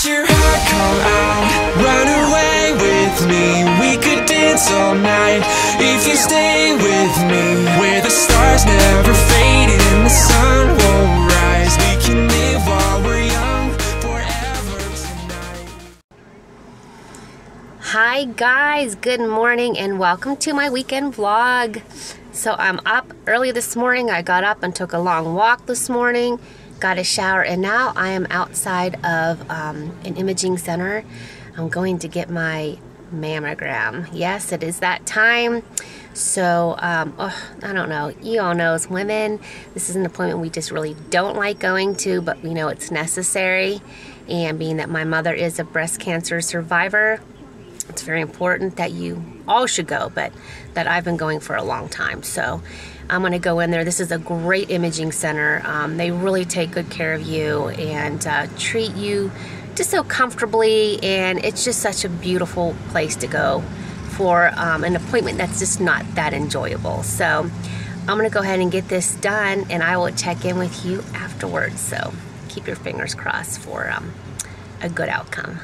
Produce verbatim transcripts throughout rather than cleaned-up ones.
Let your heart come out, run away with me. We could dance all night if you stay with me. Where the stars never fade and the sun won't rise. We can live while we're young forever tonight. Hi guys, good morning and welcome to my weekend vlog. So I'm up early this morning. I got up and took a long walk this morning, got a shower, and now I am outside of um, an imaging center. I'm going to get my mammogram. Yes, it is that time. So, um, oh, I don't know. You all know as women, this is an appointment we just really don't like going to, but we know it's necessary. And being that my mother is a breast cancer survivor, it's very important that you all should go, but that I've been going for a long time. So I'm going to go in there. This is a great imaging center. Um, they really take good care of you and uh, treat you just so comfortably, and it's just such a beautiful place to go for um, an appointment that's just not that enjoyable. So I'm going to go ahead and get this done, and I will check in with you afterwards. So keep your fingers crossed for um, a good outcome.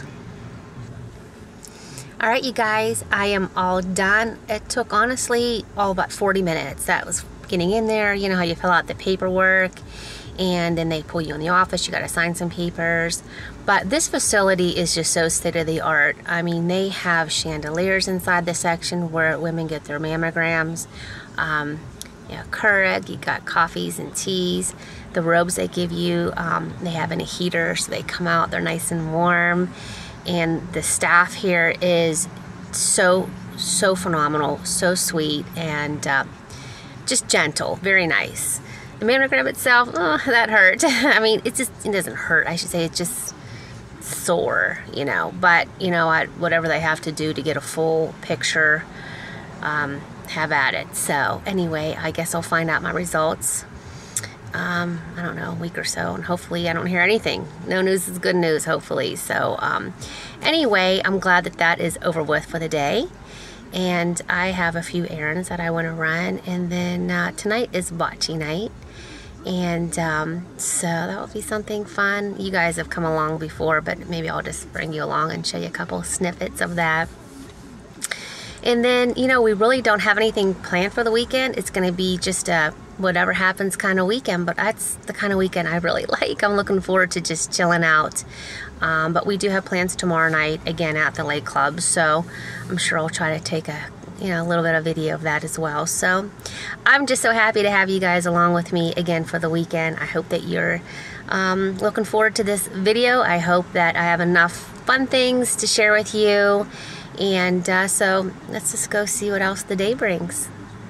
Alright you guys, I am all done. It took honestly all about forty minutes. That was getting in there. You know how you fill out the paperwork and then they pull you in the office, you got to sign some papers. But this facility is just so state-of-the-art. I mean, they have chandeliers inside the section where women get their mammograms. Um, you know, Keurig, you got coffees and teas. The robes they give you, um, they have in a heater so they come out, they're nice and warm. And the staff here is so, so phenomenal, so sweet, and uh, just gentle, very nice. The mammogram itself, oh, that hurt. I mean, it just, it doesn't hurt. I should say it's just sore, you know. But, you know, I, whatever they have to do to get a full picture, um, have at it. So, anyway, I guess I'll find out my results. Um, I don't know, a week or so, and hopefully I don't hear anything. No news is good news, hopefully. So, um, anyway, I'm glad that that is over with for the day. And I have a few errands that I want to run. And then uh, tonight is Bocce night. And um, so that will be something fun. You guys have come along before, but maybe I'll just bring you along and show you a couple snippets of that. And then, you know, we really don't have anything planned for the weekend. It's going to be just a whatever happens kind of weekend, but that's the kind of weekend I really like. I'm looking forward to just chilling out. Um, but we do have plans tomorrow night, again, at the Lake Club, so I'm sure I'll try to take a, you know, a little bit of video of that as well. So I'm just so happy to have you guys along with me again for the weekend. I hope that you're um, looking forward to this video. I hope that I have enough fun things to share with you. And uh, so let's just go see what else the day brings.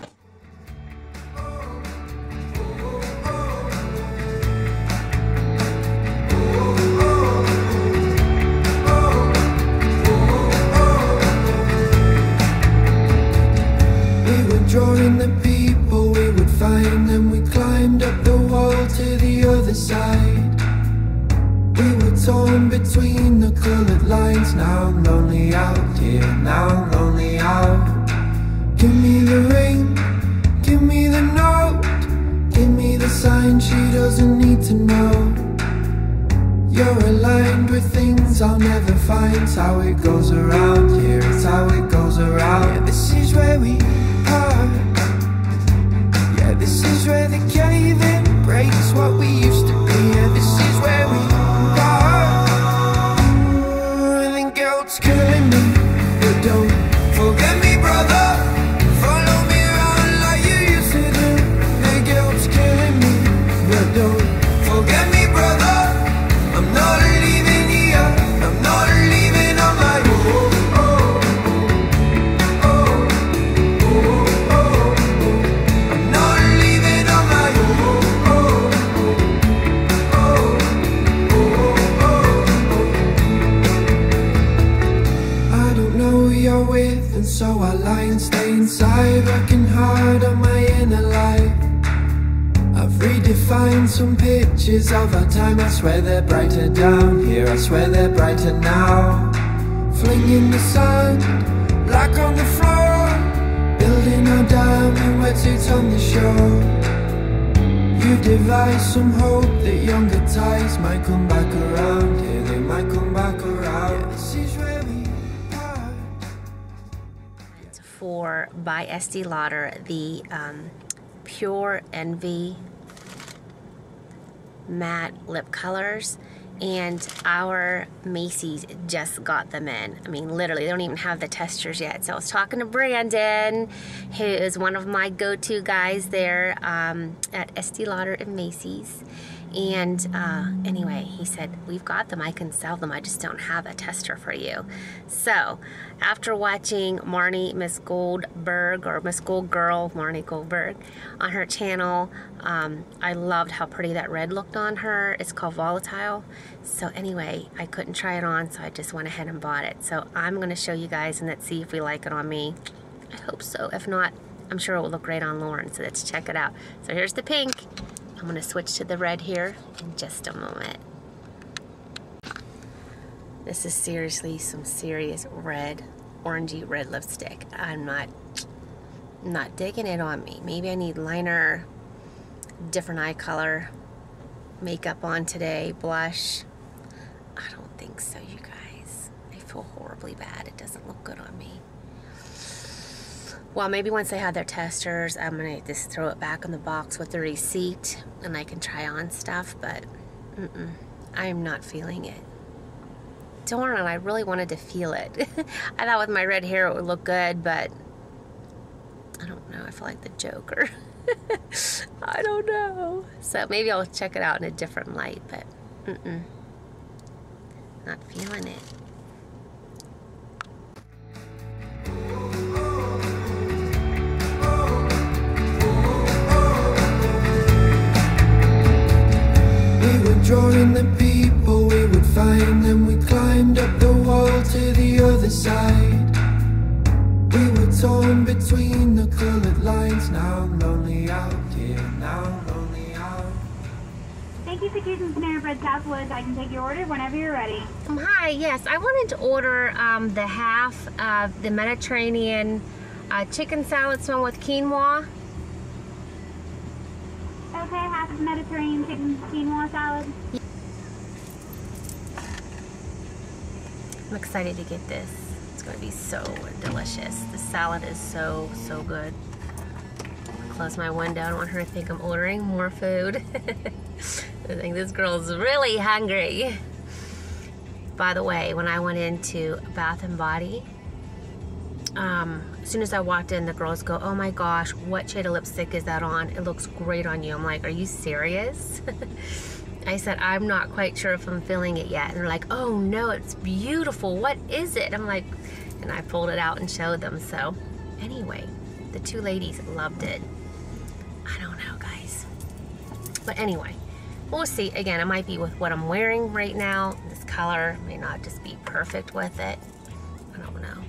We would join the people, we would find them. We climbed up the wall to the other side. We were torn between the colored lines. Now I'm lonely out here, now I'm lonely out. Give me the ring, give me the note, give me the sign she doesn't need to know. You're aligned with things I'll never find. It's how it goes around here, it's how it goes around. Yeah, this is where we are. Yeah, this is where the cave-in breaks what we used to be. Yeah, this is where we it's killing me, but don't forget me, brother. Follow me around like you used to do. The guilt's killing me, but don't forget me, brother. I'm not leaving here, I'm not leaving on my own. Oh, oh, oh, oh, oh, oh. I'm not leaving on my own. Oh, oh, oh, oh, oh. I don't know who you're with, and so I lie and stay inside, working hard on my inner life. I've redefined some pictures of our time. I swear they're brighter down here, I swear they're brighter now. Flinging the sand, black on the floor, building our diamond wetsuits on the shore. You devise some hope that younger ties might come back around here, they might come back around. for by Estee Lauder, the um, Pure Envy matte lip colors, and our Macy's just got them in. I mean, literally, they don't even have the testers yet. So I was talking to Brandon, who is one of my go-to guys there um, at Estee Lauder and Macy's. And uh, anyway, he said, we've got them, I can sell them, I just don't have a tester for you. So after watching Marnie Miss Goldberg, or Miss Gold Girl, Marnie Goldberg, on her channel, um, I loved how pretty that red looked on her. It's called Volatile. So anyway, I couldn't try it on, so I just went ahead and bought it. So I'm going to show you guys, and let's see if we like it on me. I hope so. If not, I'm sure it will look great on Lauren, so let's check it out. So here's the pink. I'm going to switch to the red here in just a moment. This is seriously some serious red, orangey red lipstick. I'm not, not digging it on me. Maybe I need liner, different eye color, makeup on today, blush. I don't think so, you guys. I feel horribly bad. It doesn't look good on me. Well, maybe once they have their testers, I'm going to just throw it back in the box with the receipt, and I can try on stuff, but mm-mm, I'm not feeling it. Darn it, I really wanted to feel it. I thought with my red hair it would look good, but I don't know. I feel like the Joker. I don't know. So maybe I'll check it out in a different light, but mm-mm, not feeling it. Drawing the people, we would find them. We climbed up the wall to the other side. We were torn between the colored lines. Now I'm lonely out here, now I'm lonely out. Thank you for choosing Ciabatta Bread Southwoods. I can take your order whenever you're ready. Um, hi, yes, I wanted to order um, the half of the Mediterranean uh, chicken salad one with quinoa. Okay, half of Mediterranean chicken quinoa salad. I'm excited to get this. It's going to be so delicious. The salad is so, so good. Close my window. I don't want her to think I'm ordering more food. I think this girl's really hungry. By the way, when I went into Bath and Body, um, as soon as I walked in, the girls go, oh my gosh, what shade of lipstick is that on? It looks great on you. I'm like, are you serious? I said, I'm not quite sure if I'm feeling it yet. And they're like, oh no, it's beautiful. What is it? I'm like, and I pulled it out and showed them. So anyway, the two ladies loved it. I don't know, guys. But anyway, we'll see. Again, it might be with what I'm wearing right now. This color may not just be perfect with it. I don't know.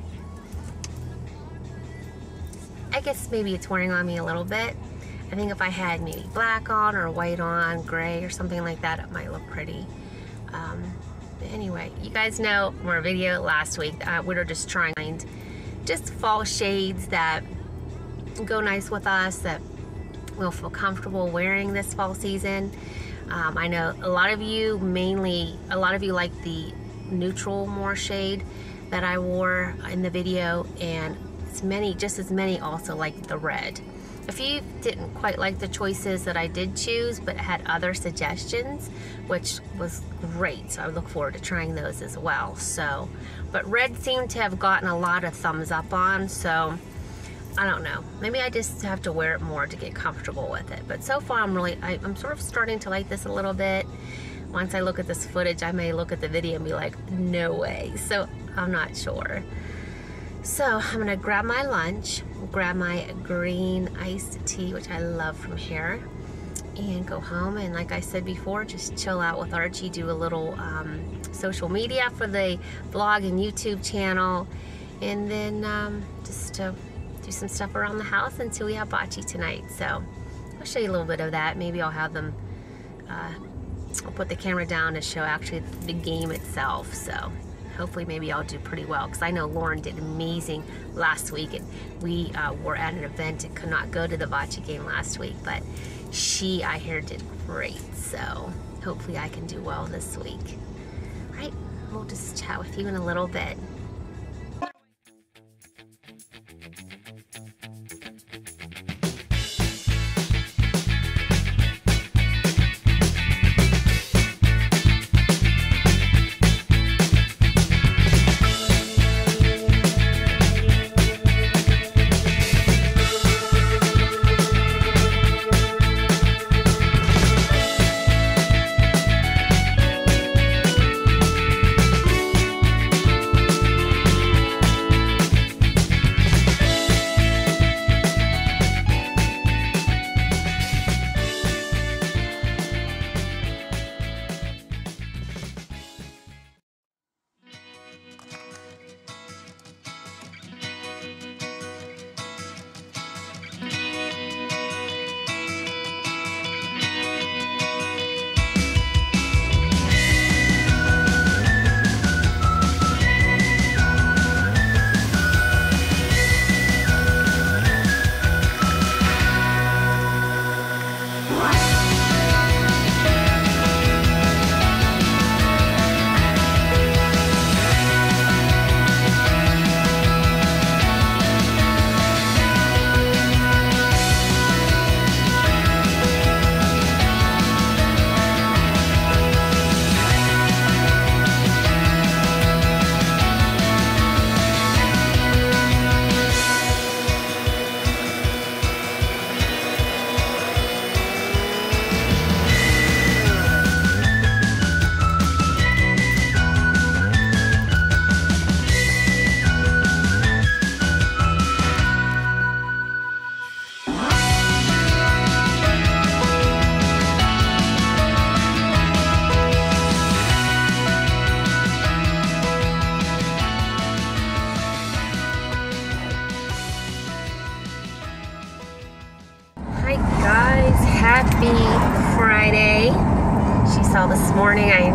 I guess maybe it's wearing on me a little bit. I think if I had maybe black on or white on, gray or something like that, it might look pretty. Um, but anyway, you guys know from our video last week, uh, we were just trying just fall shades that go nice with us, that we'll feel comfortable wearing this fall season. Um, I know a lot of you, mainly, a lot of you like the neutral more shade that I wore in the video, and it's many, just as many also like the red. If you didn't quite like the choices that I did choose, but had other suggestions, which was great, so I look forward to trying those as well. So, but red seemed to have gotten a lot of thumbs up on, so I don't know. Maybe I just have to wear it more to get comfortable with it. But so far, I'm really, I, I'm sort of starting to like this a little bit. Once I look at this footage, I may look at the video and be like, no way. So I'm not sure. So I'm gonna grab my lunch, grab my green iced tea, which I love from here, and go home. And like I said before, just chill out with Archie, do a little um, social media for the vlog and YouTube channel, and then um, just uh, do some stuff around the house until we have bocce tonight. So I'll show you a little bit of that. Maybe I'll have them, uh, I'll put the camera down to show actually the game itself. So hopefully maybe I'll do pretty well, because I know Lauren did amazing last week, and we uh, were at an event and could not go to the bocce game last week, but she, I hear, did great. So hopefully I can do well this week. All right, we'll just chat with you in a little bit.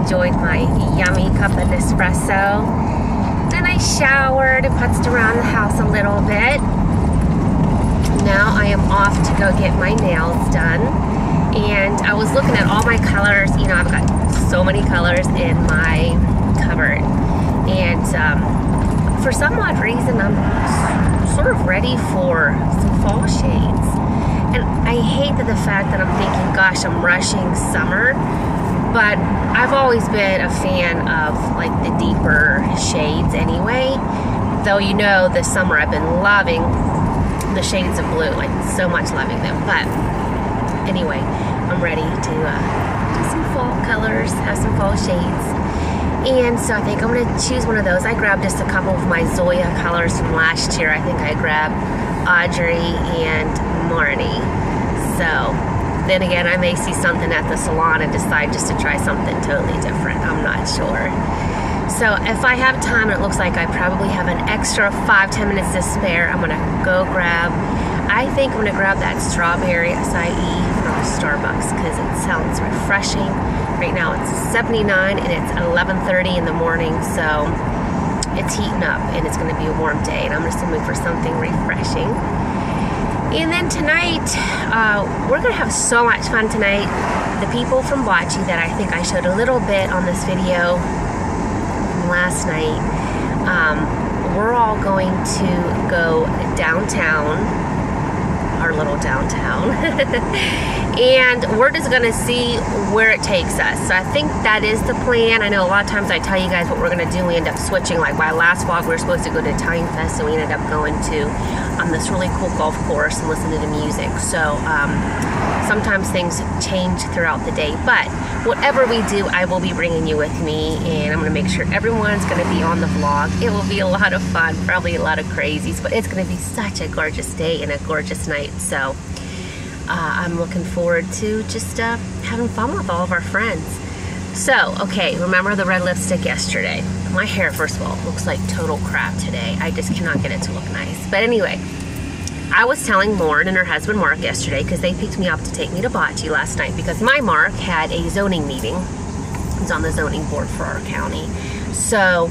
enjoyed my yummy cup of espresso. Then I showered and putzed around the house a little bit. Now I am off to go get my nails done. And I was looking at all my colors. You know, I've got so many colors in my cupboard. And um, for some odd reason, I'm sort of ready for some fall shades. And I hate that the fact that I'm thinking, gosh, I'm rushing summer. But I've always been a fan of like the deeper shades anyway. Though, you know, this summer I've been loving the shades of blue, like so much loving them. But anyway, I'm ready to uh, do some fall colors, have some fall shades. And so I think I'm going to choose one of those. I grabbed just a couple of my Zoya colors from last year. I think I grabbed Audrey and Marnie. So then again, I may see something at the salon and decide just to try something totally different. I'm not sure. So if I have time, it looks like I probably have an extra five, ten minutes to spare. I'm going to go grab, I think I'm going to grab that strawberry acai from Starbucks because it sounds refreshing. Right now it's seventy-nine and it's eleven thirty in the morning, so it's heating up and it's going to be a warm day, and I'm just going to move for something refreshing. And then tonight, uh, we're going to have so much fun tonight. The people from Bocce that I think I showed a little bit on this video from last night, um, we're all going to go downtown, our little downtown, and we're just going to see where it takes us. So I think that is the plan. I know a lot of times I tell you guys what we're going to do. We end up switching. Like my last vlog, we were supposed to go to Italian Fest, and we ended up going to um, this really cool golf course and listening to music. So um, sometimes things change throughout the day. But whatever we do, I will be bringing you with me, and I'm going to make sure everyone's going to be on the vlog. It will be a lot of fun, probably a lot of crazies, but it's going to be such a gorgeous day and a gorgeous night. So uh, I'm looking forward to just uh, having fun with all of our friends. So, okay, remember the red lipstick yesterday. My hair, first of all, looks like total crap today. I just cannot get it to look nice. But anyway, I was telling Lauren and her husband Mark yesterday, because they picked me up to take me to Bocce last night, because my Mark had a zoning meeting. He's on the zoning board for our county. So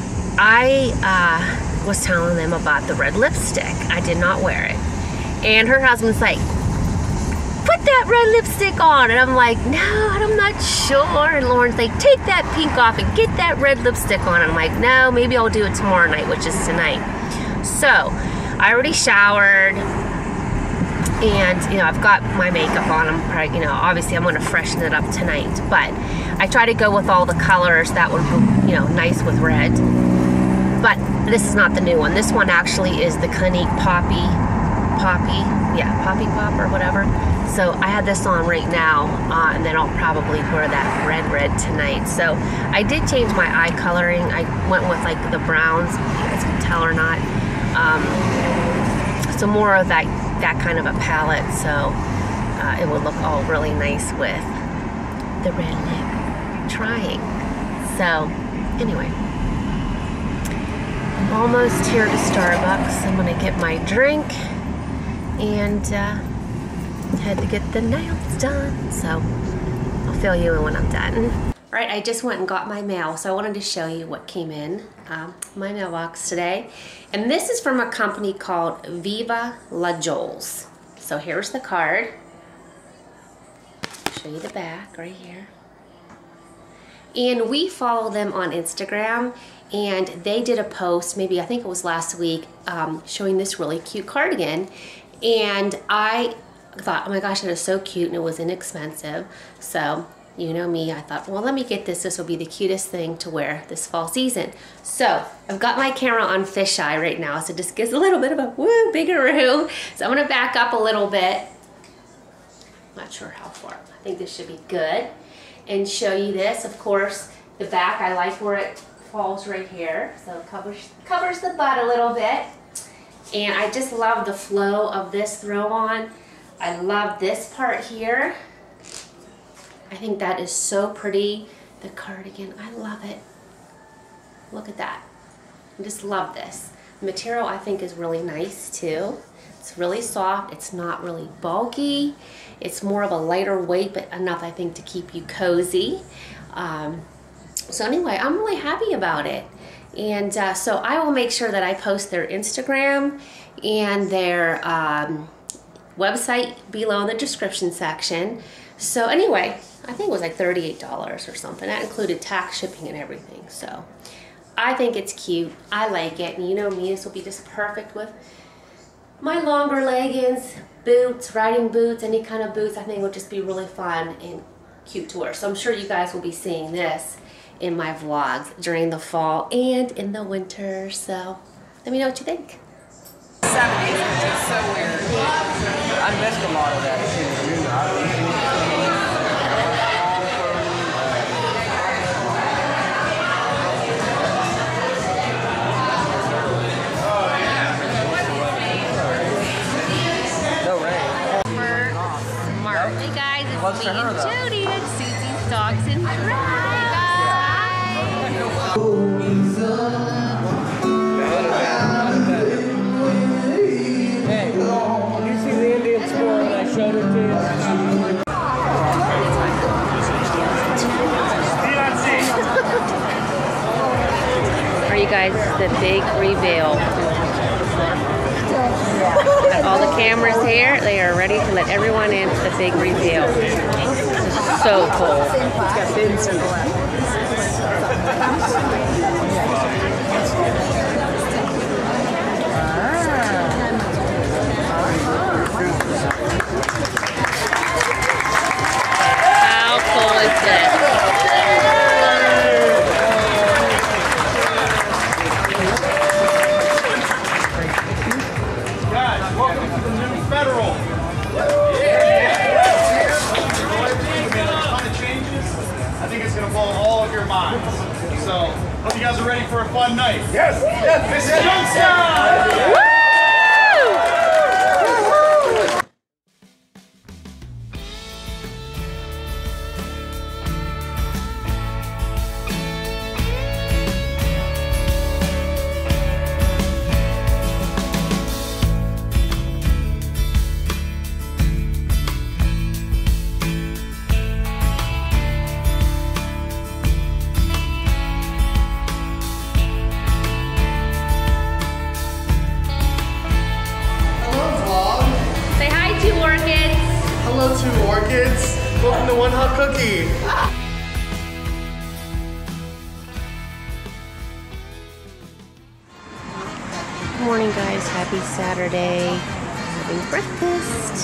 I uh, was telling them about the red lipstick. I did not wear it. And her husband's like, put that red lipstick on. And I'm like, no, I'm not sure. And Lauren's like, take that pink off and get that red lipstick on. And I'm like, no, maybe I'll do it tomorrow night, which is tonight. So I already showered, and you know, I've got my makeup on. I'm probably, you know, obviously I'm going to freshen it up tonight, but I try to go with all the colors that would be, you know, nice with red. But this is not the new one. This one actually is the Clinique Poppy, Poppy, yeah, Poppy Pop or whatever. So I had this on right now, uh, and then I'll probably wear that red red tonight. So I did change my eye coloring. I went with like the browns, if you guys can tell or not. Um, so more of that, that kind of a palette, so uh, it would look all really nice with the red lip trying. So anyway, I'm almost here to Starbucks. I'm gonna get my drink and uh, head to get the nails done. So I'll fill you in when I'm done. All right, I just went and got my mail, so I wanted to show you what came in um, my mailbox today. And this is from a company called Viva La Joles. So here's the card. I'll show you the back right here. And we follow them on Instagram, and they did a post, maybe I think it was last week, um, showing this really cute cardigan. And I thought, oh my gosh, it is so cute, and it was inexpensive. So you know me, I thought, well, let me get this. This will be the cutest thing to wear this fall season. So I've got my camera on fisheye right now, so it just gives a little bit of a woo, bigger room. So I'm gonna back up a little bit. Not sure how far. I think this should be good. And show you this. Of course, the back, I like where it falls right here. So it covers, covers the butt a little bit. And I just love the flow of this throw on. I love this part here. I think that is so pretty. The cardigan, I love it. Look at that. I just love this. The material I think is really nice too. It's really soft. It's not really bulky. It's more of a lighter weight, but enough I think to keep you cozy. Um, So anyway, I'm really happy about it. And uh, so I will make sure that I post their Instagram and their um, website below in the description section. So anyway, I think it was like thirty-eight dollars or something. That included tax, shipping, and everything. So I think it's cute. I like it. And you know me, this will be just perfect with my longer leggings, boots, riding boots, any kind of boots. I think it would just be really fun and cute to wear. So I'm sure you guys will be seeing this in my vlogs during the fall and in the winter. So let me know what you think. seventies, which is so weird. I missed a lot of that too. No rain. Smart. Hey guys, it's Close me to her, and though. Jody at Susie's Dogs and Drive. Hey, did you see the Indian squirrel when I showed it to you? Are you guys the big reveal? Got all the cameras here. They are ready to let everyone in for the big reveal. This is so cool. It's got bins in the How cool is this? Guys, welcome to the new Federal. Ton of changes. I think it's going to blow all of your minds. So, hope you guys are ready for a fun night. Yes, yes, this is Youngstown! Hello to orchids. Welcome to One Hot Cookie. Good morning, guys. Happy Saturday. Having breakfast.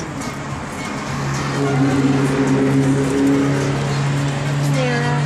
Sarah.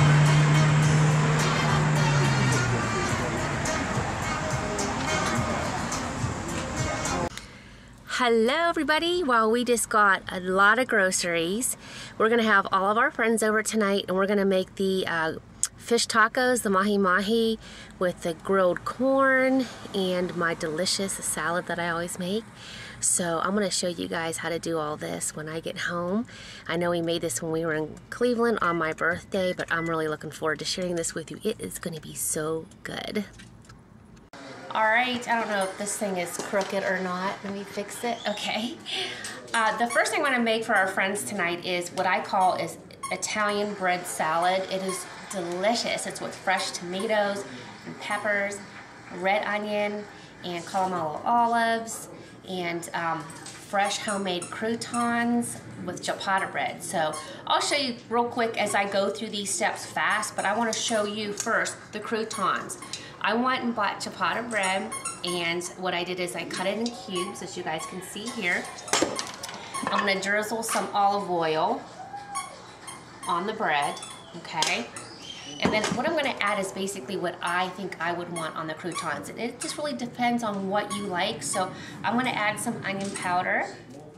Hello everybody. Well, we just got a lot of groceries. We're gonna have all of our friends over tonight and we're gonna make the uh, fish tacos, the mahi mahi with the grilled corn and my delicious salad that I always make. So I'm gonna show you guys how to do all this when I get home. I know we made this when we were in Cleveland on my birthday, but I'm really looking forward to sharing this with you. It is gonna be so good. All right, I don't know if this thing is crooked or not. Let me fix it, okay. Uh, the first thing I'm gonna make for our friends tonight is what I call is Italian bread salad. It is delicious. It's with fresh tomatoes and peppers, red onion, and kalamata olives, and um, fresh homemade croutons with ciabatta bread. So I'll show you real quick as I go through these steps fast, but I wanna show you first the croutons. I went and bought ciabatta bread, and what I did is I cut it in cubes, as you guys can see here. I'm gonna drizzle some olive oil on the bread, okay? And then what I'm gonna add is basically what I think I would want on the croutons. And it just really depends on what you like. So I'm gonna add some onion powder.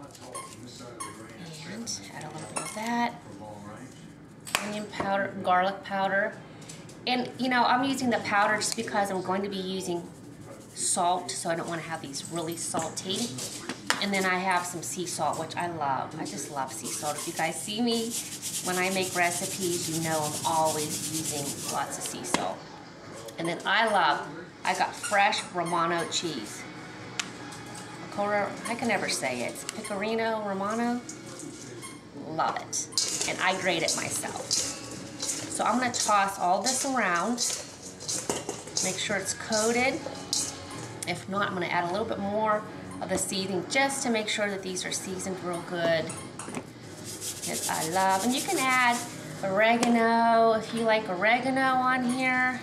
And add a little bit of that. Onion powder, garlic powder. And you know, I'm using the powder just because I'm going to be using salt, so I don't want to have these really salty. And then I have some sea salt, which I love. I just love sea salt. If you guys see me when I make recipes, you know I'm always using lots of sea salt. And then I love, I got fresh Romano cheese. I can never say it. Pecorino Romano. Love it. And I grate it myself. So I'm gonna toss all this around, make sure it's coated. If not, I'm gonna add a little bit more of the seasoning just to make sure that these are seasoned real good. Because I love, and you can add oregano if you like oregano on here.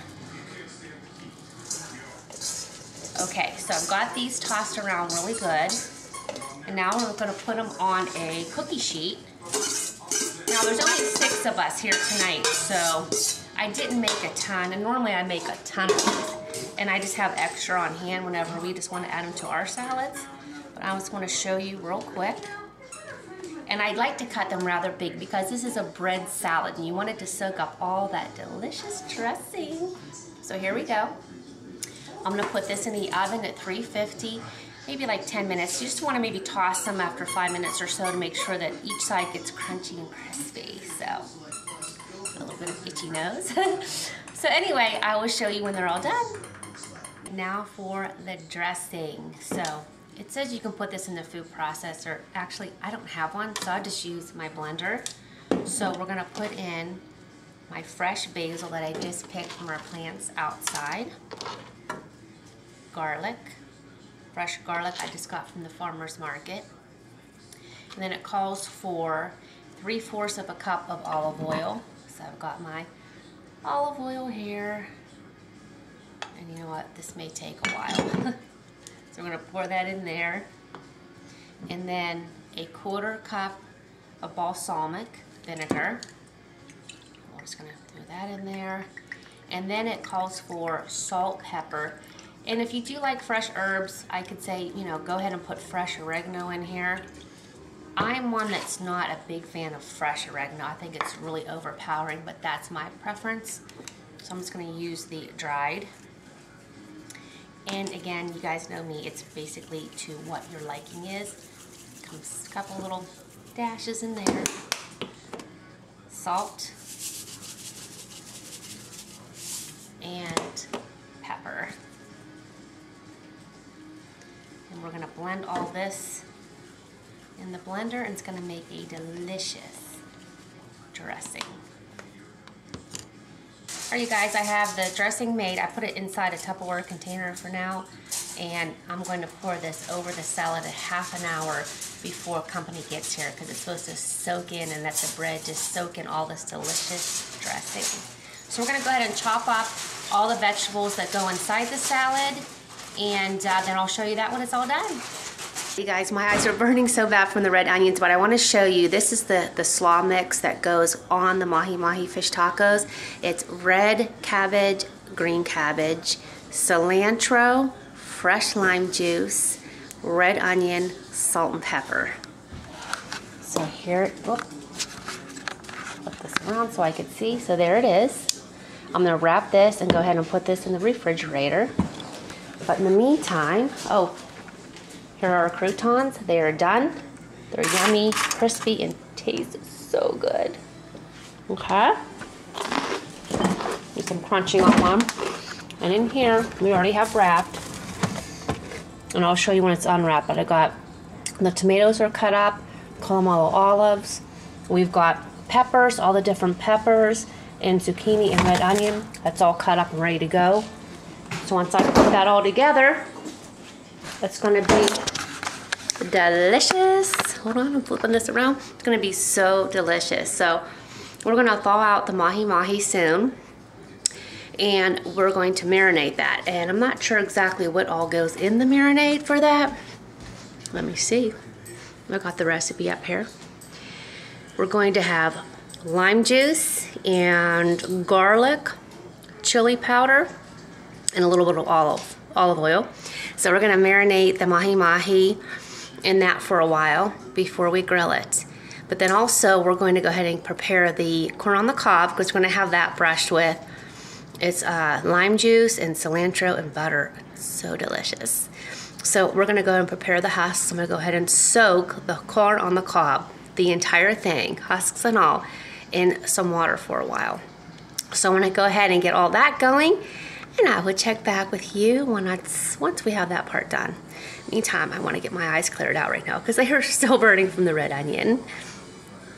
Okay, so I've got these tossed around really good. And now I'm gonna put them on a cookie sheet. Now there's only six of us here tonight, so I didn't make a ton. And normally I make a ton of these. And I just have extra on hand whenever we just want to add them to our salads. But I just want to show you real quick. And I'd like to cut them rather big because this is a bread salad and you want it to soak up all that delicious dressing. So here we go. I'm gonna put this in the oven at three fifty, maybe like ten minutes. You just wanna maybe toss them after five minutes or so to make sure that each side gets crunchy and crispy. So, a little bit of itchy nose. So anyway, I will show you when they're all done. Now for the dressing. So, it says you can put this in the food processor. Actually, I don't have one, so I'll just use my blender. So we're gonna put in my fresh basil that I just picked from our plants outside. Garlic, fresh garlic I just got from the farmer's market. And then it calls for three-fourths of a cup of olive oil. So I've got my olive oil here. And you know what, this may take a while. So we're gonna pour that in there. And then a quarter cup of balsamic vinegar. We're just gonna throw that in there. And then it calls for salt, pepper. And if you do like fresh herbs, I could say, you know, go ahead and put fresh oregano in here. I'm one that's not a big fan of fresh oregano. I think it's really overpowering, but that's my preference. So I'm just gonna use the dried. And again, you guys know me, it's basically to what your liking is. Comes a couple little dashes in there. Salt. And pepper. And we're gonna blend all this in the blender and it's gonna make a delicious dressing. All right, you guys, I have the dressing made. I put it inside a Tupperware container for now, and I'm going to pour this over the salad a half an hour before company gets here because it's supposed to soak in and let the bread just soak in all this delicious dressing. So we're gonna go ahead and chop up all the vegetables that go inside the salad, and uh, then I'll show you that when it's all done. You guys, my eyes are burning so bad from the red onions, but I want to show you, this is the, the slaw mix that goes on the mahi-mahi fish tacos. It's red cabbage, green cabbage, cilantro, fresh lime juice, red onion, salt and pepper. So here, whoop, flip this around so I can see. So there it is. I'm going to wrap this and go ahead and put this in the refrigerator. But in the meantime, oh, here are our croutons. They are done. They're yummy, crispy, and taste so good. Okay. Do some crunching on them. And in here, we already have wrapped. And I'll show you when it's unwrapped. But I got the tomatoes are cut up, Kalamata olives. We've got peppers, all the different peppers, and zucchini and red onion. That's all cut up and ready to go. So once I put that all together, it's going to be delicious. Hold on, I'm flipping this around. It's going to be so delicious. So we're going to thaw out the mahi-mahi soon, and we're going to marinate that. And I'm not sure exactly what all goes in the marinade for that. Let me see. I got the recipe up here. We're going to have lime juice and garlic, chili powder, and a little bit of olive olive oil. So we're gonna marinate the mahi-mahi in that for a while before we grill it. But then also we're going to go ahead and prepare the corn on the cob, because we're gonna have that brushed with. It's uh, lime juice and cilantro and butter. It's so delicious. So we're gonna go and prepare the husks. I'm gonna go ahead and soak the corn on the cob, the entire thing, husks and all, in some water for a while. So I'm gonna go ahead and get all that going, and I will check back with you when it's, once we have that part done. Meantime, I want to get my eyes cleared out right now because they are still burning from the red onion.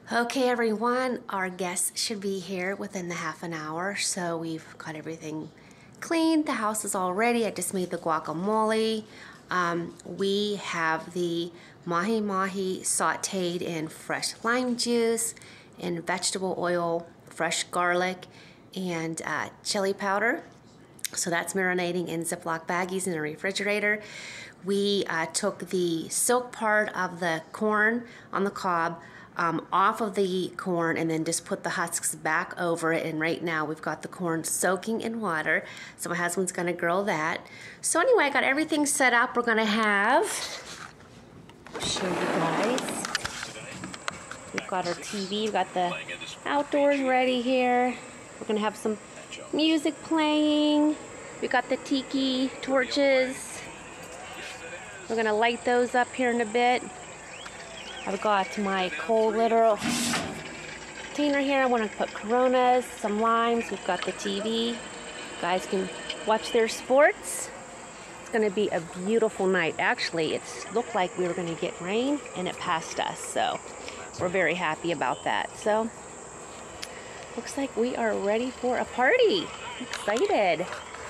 Okay everyone, our guests should be here within the half an hour, so we've got everything cleaned. The house is all ready. I just made the guacamole. Um, we have the mahi mahi sauteed in fresh lime juice and vegetable oil, fresh garlic, and uh, chili powder. So that's marinating in Ziploc baggies in the refrigerator. We uh, took the silk part of the corn on the cob Um, off of the corn and then just put the husks back over it, and right now we've got the corn soaking in water, so my husband's gonna grill that. So anyway, I got everything set up. We're gonna have, I'll show you guys, we've got our T V, we've got the outdoors ready here. We're gonna have some music playing. We've got the tiki torches. We're gonna light those up here in a bit. I've got my cold little container here. I want to put Coronas, some limes. We've got the T V. You guys can watch their sports. It's going to be a beautiful night. Actually, it looked like we were going to get rain, and it passed us. So we're very happy about that. So looks like we are ready for a party. I'm excited.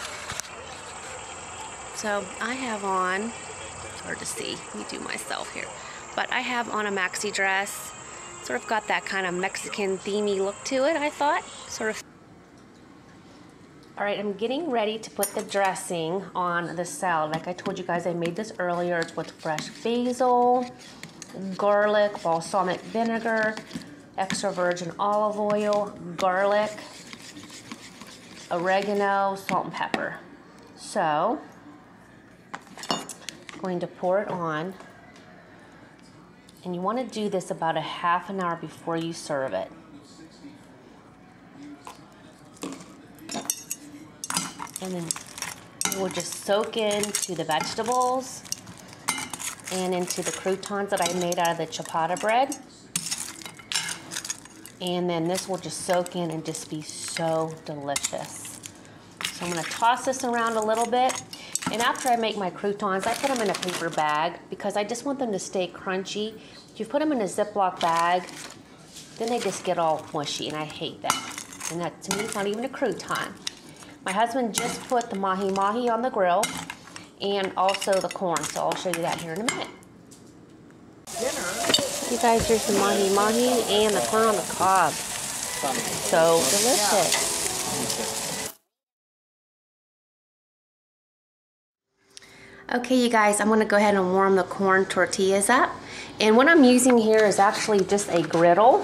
So I have on, it's hard to see. Let me do myself here. But I have on a maxi dress, sort of got that kind of Mexican themey look to it, I thought, sort of. All right, I'm getting ready to put the dressing on the salad. Like I told you guys, I made this earlier. It's with fresh basil, garlic, balsamic vinegar, extra virgin olive oil, garlic, oregano, salt and pepper. So, I'm going to pour it on. And you want to do this about a half an hour before you serve it. And then it will just soak into the vegetables and into the croutons that I made out of the ciabatta bread. And then this will just soak in and just be so delicious. So I'm going to toss this around a little bit. And after I make my croutons, I put them in a paper bag because I just want them to stay crunchy. If you put them in a Ziploc bag, then they just get all mushy, and I hate that. And that, to me, it's not even a crouton. My husband just put the mahi mahi on the grill and also the corn, so I'll show you that here in a minute. You guys, here's the mahi mahi and the corn on the cob. So delicious. Okay, you guys, I'm going to go ahead and warm the corn tortillas up. And what I'm using here is actually just a griddle.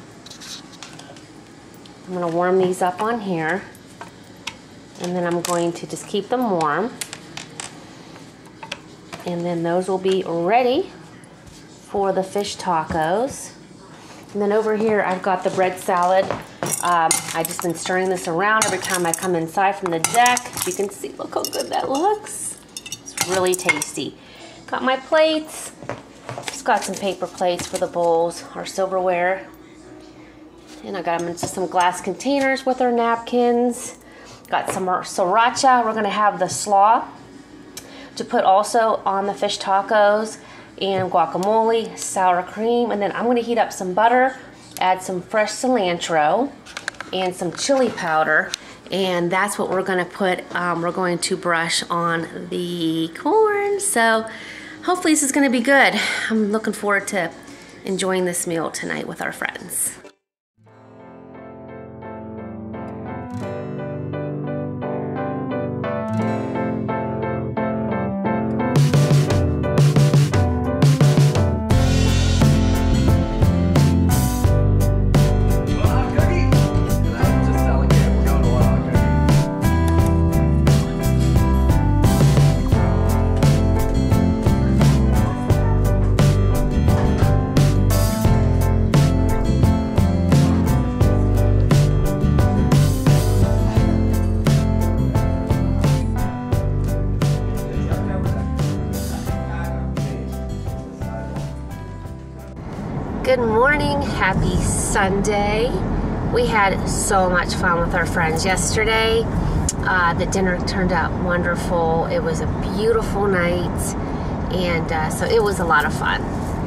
I'm going to warm these up on here. And then I'm going to just keep them warm. And then those will be ready for the fish tacos. And then over here, I've got the bread salad. Um, I've just been stirring this around every time I come inside from the deck. As you can see, look how good that looks. Really tasty. Got my plates. Just got some paper plates for the bowls, our silverware. And I got them into some glass containers with our napkins. Got some sriracha. We're going to have the slaw to put also on the fish tacos, and guacamole, sour cream. And then I'm going to heat up some butter, add some fresh cilantro and some chili powder. And that's what we're going to put, um, we're going to brush on the corn. So hopefully this is going to be good. I'm looking forward to enjoying this meal tonight with our friends. Good morning, happy Sunday. We had so much fun with our friends yesterday. Uh, the dinner turned out wonderful. It was a beautiful night, and uh, so it was a lot of fun.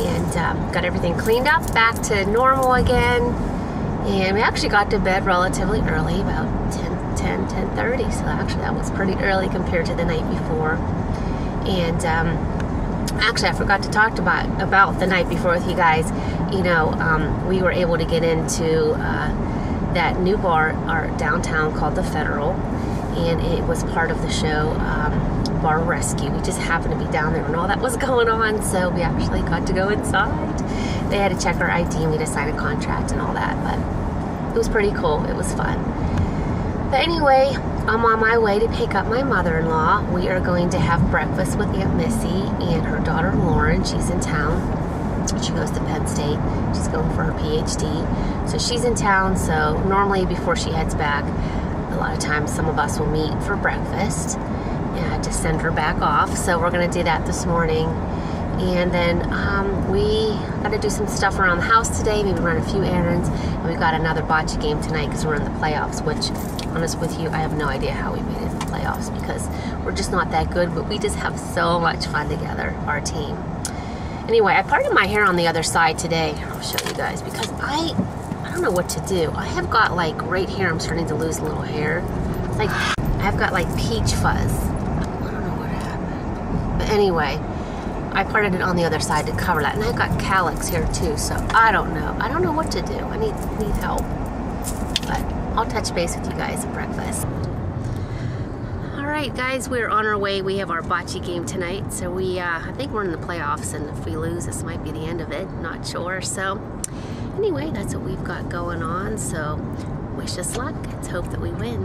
and um, got everything cleaned up, back to normal again. And we actually got to bed relatively early, about ten, ten, ten thirty. So actually that was pretty early compared to the night before. And um, actually I forgot to talk about, about the night before with you guys. You know, um, we were able to get into uh, that new bar our downtown called the Federal. And it was part of the show, um, Bar Rescue. We just happened to be down there when all that was going on. So we actually got to go inside. They had to check our I D and we had to sign a contract and all that, but it was pretty cool. It was fun. But anyway, I'm on my way to pick up my mother-in-law. We are going to have breakfast with Aunt Missy and her daughter Lauren. She's in town. She goes to Penn State. She's going for her P H D. So she's in town, so normally before she heads back, a lot of times some of us will meet for breakfast and to send her back off. So we're going to do that this morning. And then um, we got to do some stuff around the house today, maybe run a few errands. And we've got another bocce game tonight because we're in the playoffs, which, honest with you, I have no idea how we made it in the playoffs because we're just not that good, but we just have so much fun together, our team. Anyway, I parted my hair on the other side today. I'll show you guys because I, I don't know what to do. I have got like right here, I'm starting to lose a little hair. Like, I've got like peach fuzz. I don't know what happened. But anyway, I parted it on the other side to cover that. And I've got calyx here too, so I don't know. I don't know what to do. I need, need help. But I'll touch base with you guys at breakfast. Alright guys, we're on our way. We have our bocce game tonight. So we, uh, I think we're in the playoffs, and if we lose, this might be the end of it. Not sure. So anyway, that's what we've got going on. So wish us luck. Let's hope that we win.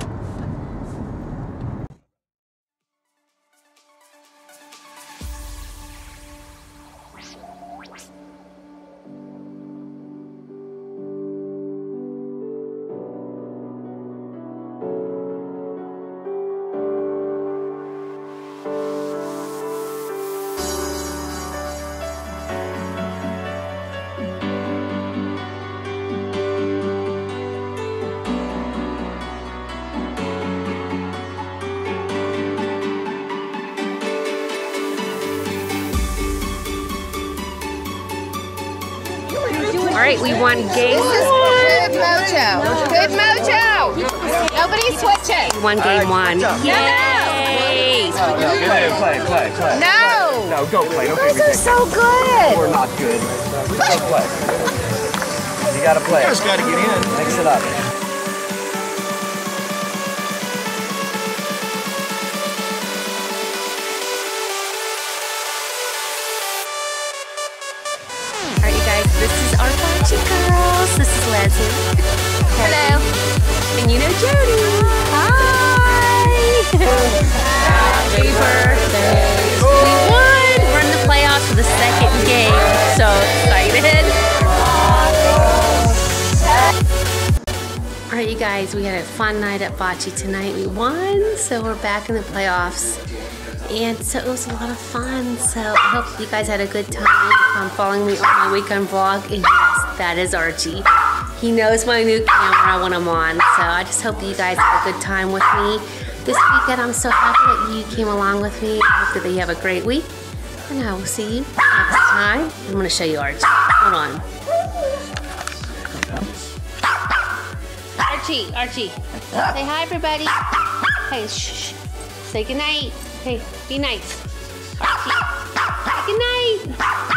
All right, we won game one. Good mojo. Good mojo. Nobody's switching. We won game one. Yay! Play, play, play, play. No. No, go play. Okay, Those are so good. we're not good. Go play. You gotta play. You guys gotta get in. Mix it up. This is our bocce girls. This is Leslie. Hello. And you know Jody. Hi. Happy birthday. We won. We're in the playoffs for the second game. So excited. Alright you guys, we had a fun night at bocce tonight. We won. So we're back in the playoffs. And so it was a lot of fun. So I hope you guys had a good time um, following me on my weekend vlog. And yes, that is Archie. He knows my new camera when I'm on. So I just hope that you guys had a good time with me this weekend. I'm so happy that you came along with me. I hope that you have a great week. And I will see you next time. I'm going to show you Archie. Hold on. Archie, Archie. Say hi, everybody. Hey, shh. Say goodnight. Hey, be nice. Archie. Good night.